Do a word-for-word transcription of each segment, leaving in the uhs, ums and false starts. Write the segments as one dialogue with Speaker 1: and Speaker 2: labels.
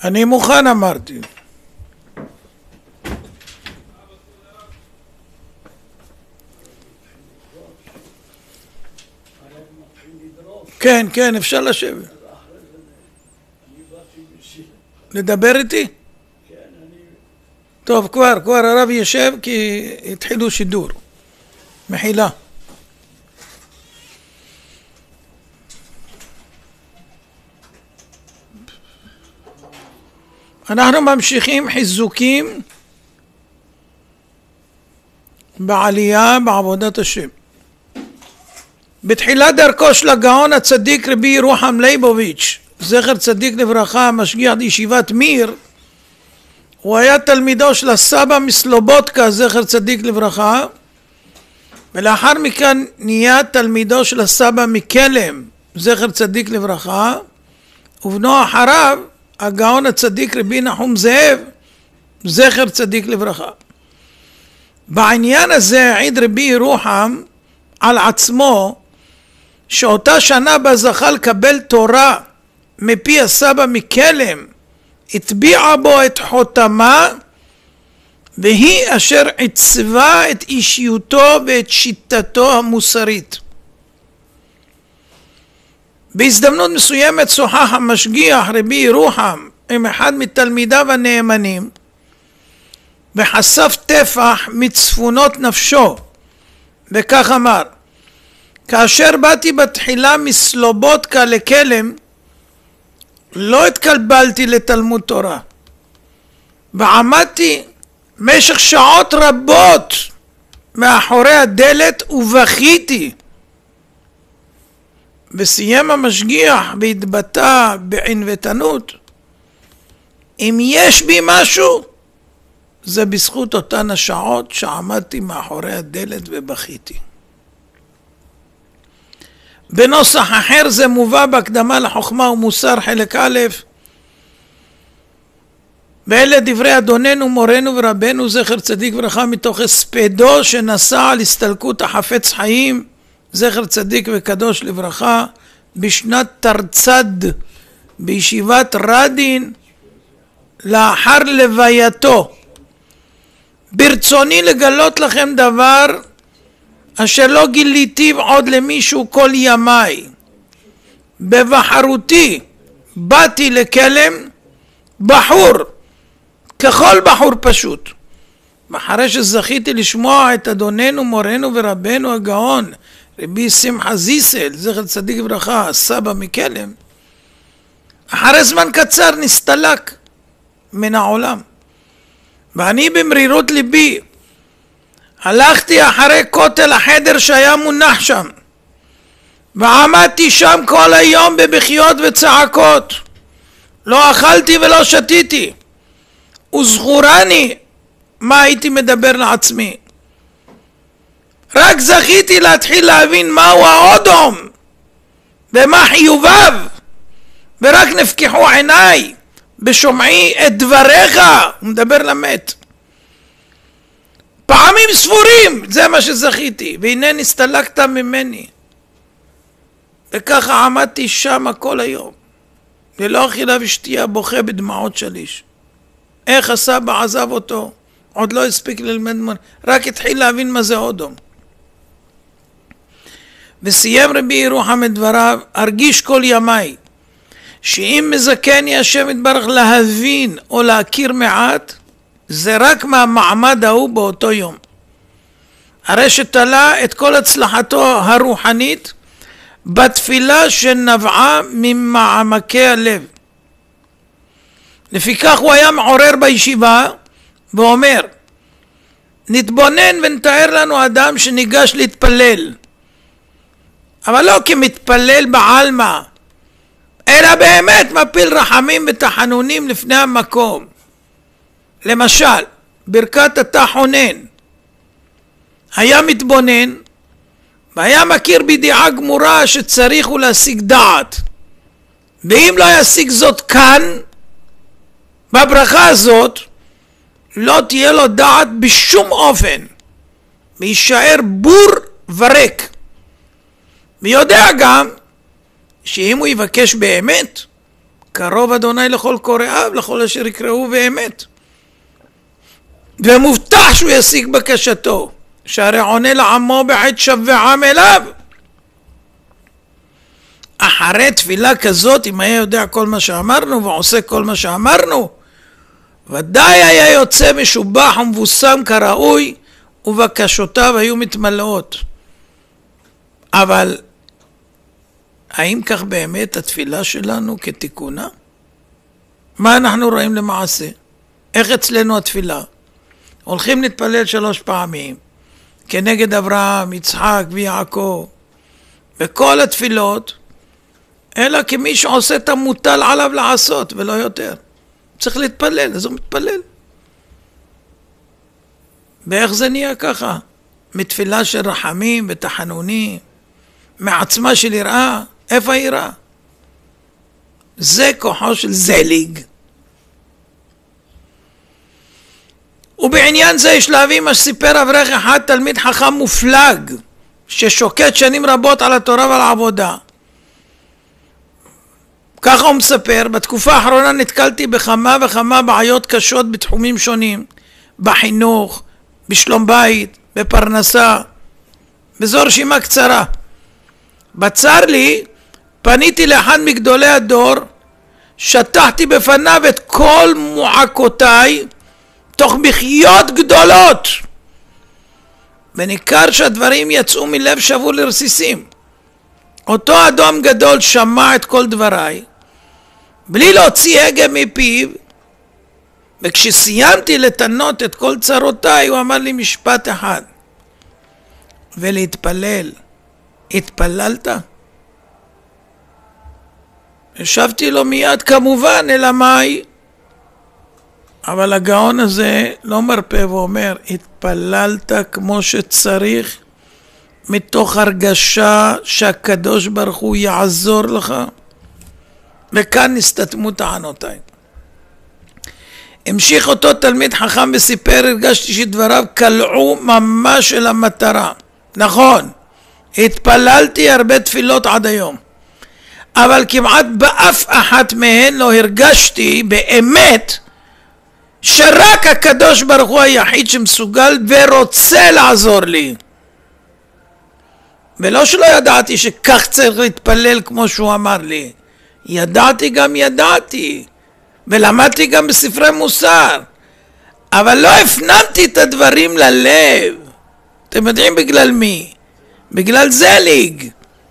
Speaker 1: אני מוכן אמרתי. כן, כן, אפשר לשבת. לדבר איתי? טוב, כבר, כבר הרב ישב כי התחילו שידור. מחילה. אנחנו ממשיכים חיזוקים בעלייה בעבודת השם. בתחילת דרכו של הגאון הצדיק רבי ירוחם ליבוביץ', זכר צדיק לברכה, משגיח לישיבת מיר, הוא היה תלמידו של הסבא מסלובודקה, זכר צדיק לברכה, ולאחר מכן נהיה תלמידו של הסבא מקלם, זכר צדיק לברכה, ובנו אחריו הגאון הצדיק רבי נחום זאב, זכר צדיק לברכה. בעניין הזה העיד רבי ירוחם על עצמו שאותה שנה בה זכה לקבל תורה מפי הסבא מקלם, הטביעה בו את חותמה, והיא אשר עיצבה את אישיותו ואת שיטתו המוסרית. בהזדמנות מסוימת שוחח המשגיח רבי ירוחם עם אחד מתלמידיו הנאמנים, וחשף טפח מצפונות נפשו, וכך אמר: כאשר באתי בתחילה מסלובודקה לקלם, לא התקלבלתי לתלמוד תורה, ועמדתי במשך שעות רבות מאחורי הדלת ובכיתי. וסיים המשגיח והתבטא בענוותנות: אם יש בי משהו, זה בזכות אותן השעות שעמדתי מאחורי הדלת ובכיתי. בנוסח אחר זה מובא בהקדמה לחוכמה ומוסר חלק א', ואלה דברי אדוננו מורנו ורבנו זכר צדיק וברכה מתוך הספדו שנשא על הסתלקות החפץ חיים זכר צדיק וקדוש לברכה בשנת תרצ"ד בישיבת רדין לאחר לווייתו. ברצוני לגלות לכם דבר אשר לא גיליתי עוד למישהו כל ימיי. בבחרותי באתי לקלם בחור ככל בחור פשוט, אחרי שזכיתי לשמוע את אדוננו מורנו ורבנו הגאון רבי שמחה זיסל זכר צדיק וברכה הסבא מקלם, אחרי זמן קצר נסתלק מן העולם. ואני במרירות ליבי הלכתי אחרי כותל החדר שהיה מונח שם, ועמדתי שם כל היום בבכיות וצעקות, לא אכלתי ולא שתיתי, וזכורני מה הייתי מדבר לעצמי. רק זכיתי להתחיל להבין מהו האודום ומה חיוביו, ורק נפקחו עיניי בשומעי את דבריך. הוא מדבר למת. פעמים ספורים זה מה שזכיתי, והנה נסתלקת ממני. וככה עמדתי שם כל היום, ללא אכילה ושתייה, בוכה בדמעות שליש. איך הסבא עזב אותו? עוד לא הספיק ללמד, רק התחיל להבין מה זה אודום. וסיים רבי ירוחם את דבריו: ארגיש כל ימיי שאם מזכני השם יתברך להבין או להכיר מעט, זה רק מהמעמד ההוא באותו יום, הרי שתלה את כל הצלחתו הרוחנית בתפילה שנבעה ממעמקי הלב. לפיכך הוא היה מעורר בישיבה ואומר: נתבונן ונתאר לנו אדם שניגש להתפלל, אבל לא כמתפלל בעלמא, אלא באמת מפיל רחמים ותחנונים לפני המקום. למשל ברכת התחונן, היה מתבונן והיה מכיר בידיעה גמורה שצריך הוא להשיג דעת, ואם לא ישיג זאת כאן בברכה הזאת, לא תהיה לו דעת בשום אופן, וישאר בור וריק. ויודע גם שאם הוא יבקש באמת, קרוב אדוני לכל קוראיו, לכל אשר יקראו באמת. ומובטח שהוא ישיג בקשתו, שהרי עונה לעמו בעת שבעם אליו. אחרי תפילה כזאת, אם היה יודע כל מה שאמרנו ועושה כל מה שאמרנו, ודאי היה יוצא משובח ומבוסם כראוי, ובקשותיו היו מתמלאות. אבל האם כך באמת התפילה שלנו כתיקונה? מה אנחנו רואים למעשה? איך אצלנו התפילה? הולכים להתפלל שלוש פעמים כנגד אברהם, יצחק ויעקב, וכל התפילות אלא כמי שעושה את המוטל עליו לעשות ולא יותר. צריך להתפלל, אז הוא מתפלל. ואיך זה נהיה ככה? מתפילה של רחמים ותחנונים, מעצמה של יראה. איפה היראה? זה כוחו של זליג. ובעניין זה יש להביא מה שסיפר אברך אחד, תלמיד חכם מופלג, ששוקד שנים רבות על התורה ועל העבודה. ככה הוא מספר, בתקופה האחרונה נתקלתי בכמה וכמה בעיות קשות בתחומים שונים, בחינוך, בשלום בית, בפרנסה, בזו רשימה קצרה. בצר לי, פניתי לאחד מגדולי הדור, שטחתי בפניו את כל מועקותיי, תוך בחיות גדולות, וניכר שהדברים יצאו מלב שבור לרסיסים. אותו אדום גדול שמע את כל דבריי, בלי להוציא הגה מפיו, וכשסיימתי לתנות את כל צרותיי, הוא אמר לי משפט אחד, ולהתפלל. התפללת? השבתי לו מיד, כמובן, אלא מאי? אבל הגאון הזה לא מרפא ואומר, התפללת כמו שצריך, מתוך הרגשה שהקדוש ברוך הוא יעזור לך? וכאן נסתתמו טענותיי. המשיך אותו תלמיד חכם וסיפר, הרגשתי שדבריו קלעו ממש אל המטרה. נכון, התפללתי הרבה תפילות עד היום, אבל כמעט באף אחת מהן לא הרגשתי באמת שרק הקדוש ברוך הוא היחיד שמסוגל ורוצה לעזור לי. ולא שלא ידעתי שכך צריך להתפלל כמו שהוא אמר לי, ידעתי גם ידעתי, ולמדתי גם בספרי מוסר, אבל לא הפנמתי את הדברים ללב. אתם יודעים בגלל מי? בגלל זליג.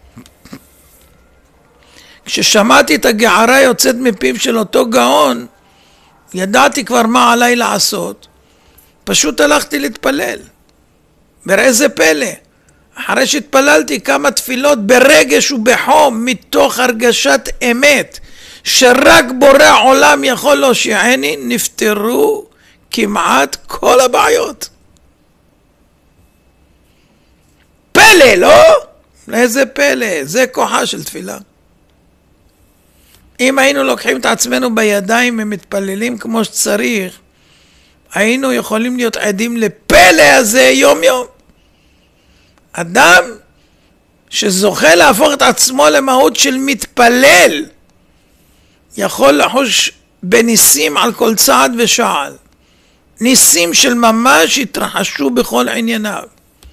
Speaker 1: כששמעתי את הגערה יוצאת מפיו של אותו גאון, ידעתי כבר מה עליי לעשות, פשוט הלכתי להתפלל. וראה זה פלא, אחרי שהתפללתי כמה תפילות ברגש ובחום, מתוך הרגשת אמת, שרק בורא עולם יכול להושיעני, נפטרו כמעט כל הבעיות. פלא, לא? איזה פלא, זה כוחה של תפילה. אם היינו לוקחים את עצמנו בידיים ומתפללים כמו שצריך, היינו יכולים להיות עדים לפלא הזה יום יום. אדם שזוכה להפוך את עצמו למהות של מתפלל, יכול לחוש בניסים על כל צעד ושעל. ניסים של ממש התרחשו בכל ענייניו.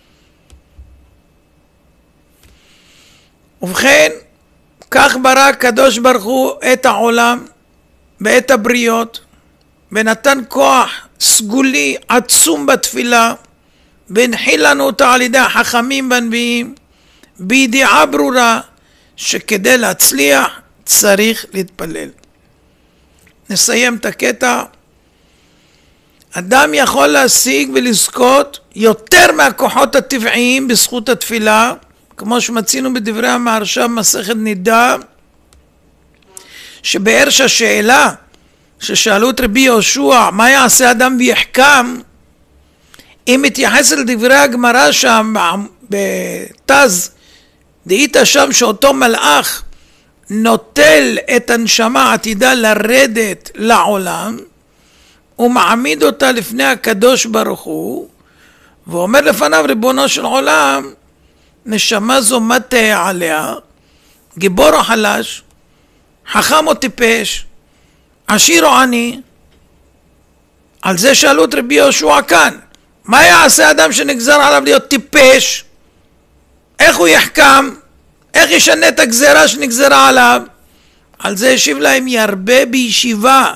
Speaker 1: ובכן, כך ברא הקדוש ברוך הוא את העולם ואת הבריות, ונתן כוח סגולי עצום בתפילה, והנחיל לנו אותה על ידי החכמים והנביאים, בידיעה ברורה שכדי להצליח צריך להתפלל. נסיים את הקטע. אדם יכול להשיג ולזכות יותר מהכוחות הטבעיים בזכות התפילה, כמו שמצינו בדברי המהרש"ם מסכת נידה, שבאר שהשאלה ששאלו את רבי יהושע, מה יעשה אדם ויחכם, אם מתייחס לדברי הגמרא שם בתז, דהית שם שאותו מלאך נוטל את הנשמה עתידה לרדת לעולם, ומעמיד אותה לפני הקדוש ברוך הוא, ואומר לפניו, ריבונו של עולם, נשמה זו מה תהיה עליה? גיבור או חלש? חכם או טיפש, עשיר או עני? על זה שאלו את רבי יהושע כאן. מה יעשה אדם שנגזר עליו להיות טיפש? איך הוא יחכם? איך ישנה את הגזרה שנגזרה עליו? על זה השיב להם, ירבה בישיבה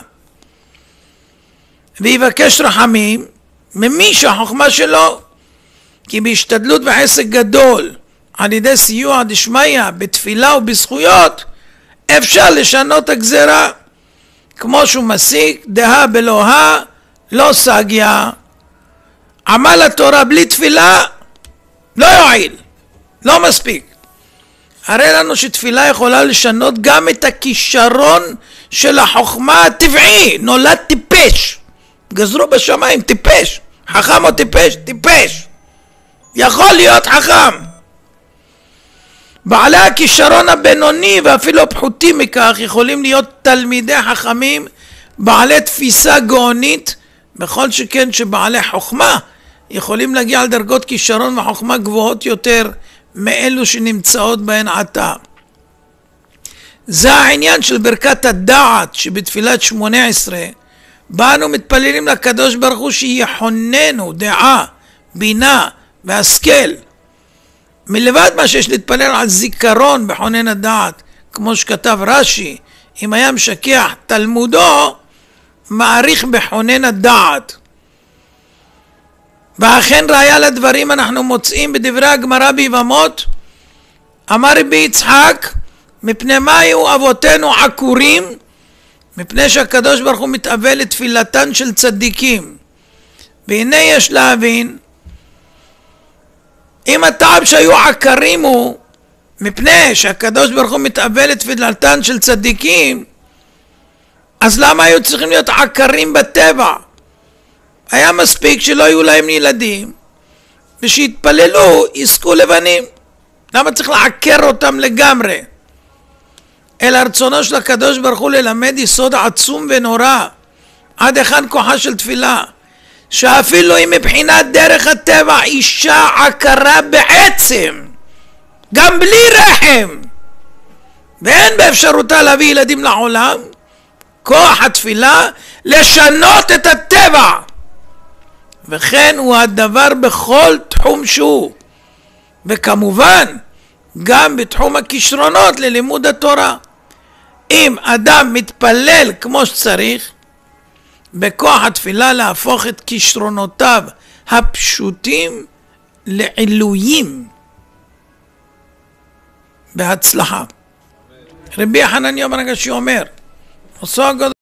Speaker 1: ויבקש רחמים ממי שהחוכמה שלו, כי בהשתדלות וחסד גדול על ידי סיוע דשמיא בתפילה ובזכויות אפשר לשנות הגזרה, כמו שהוא משיג דהה בלוהה לא סגיה. עמל התורה בלי תפילה לא יועיל, לא מספיק. הרי לנו שתפילה יכולה לשנות גם את הכישרון של החוכמה הטבעי. נולד טיפש, גזרו בשמיים טיפש, חכם או טיפש? טיפש. יכול להיות חכם. בעלי הכישרון הבינוני ואפילו פחותים מכך יכולים להיות תלמידי חכמים בעלי תפיסה גאונית, בכל שכן שבעלי חוכמה יכולים להגיע לדרגות כישרון וחוכמה גבוהות יותר מאלו שנמצאות בהן עתה. זה העניין של ברכת הדעת שבתפילת שמונה עשרה, באנו מתפללים לקדוש ברוך הוא שיחוננו דעה, בינה והשכל. מלבד מה שיש להתפלל על זיכרון בחונן הדעת, כמו שכתב רש"י, אם היה משכח תלמודו, מעריך בחונן הדעת. ואכן ראיה לדברים אנחנו מוצאים בדברי הגמרא ביבמות. אמר רבי יצחק, מפני מה היו אבותינו עקורים? מפני שהקדוש ברוך הוא מתאבל לתפילתן של צדיקים. והנה יש להבין, אם הטעם שהיו עקרים הוא מפני שהקדוש ברוך הוא מתאבל לתפילתן של צדיקים, אז למה היו צריכים להיות עקרים בטבע? היה מספיק שלא היו להם ילדים ושיתפללו יזכו לבנים. למה צריך לעקר אותם לגמרי? אלא רצונו של הקדוש ברוך הוא ללמד יסוד עצום ונורא, עד היכן כוחה של תפילה, שאפילו אם מבחינת דרך הטבע אישה עקרה בעצם, גם בלי רחם, ואין באפשרותה להביא ילדים לעולם, כוח התפילה לשנות את הטבע. וכן הוא הדבר בכל תחום שהוא, וכמובן גם בתחום הכישרונות ללימוד התורה. אם אדם מתפלל כמו שצריך, בכוח התפילה להפוך את כישרונותיו הפשוטים לעילויים בהצלחה. רבי חנניה בן הגשי אומר,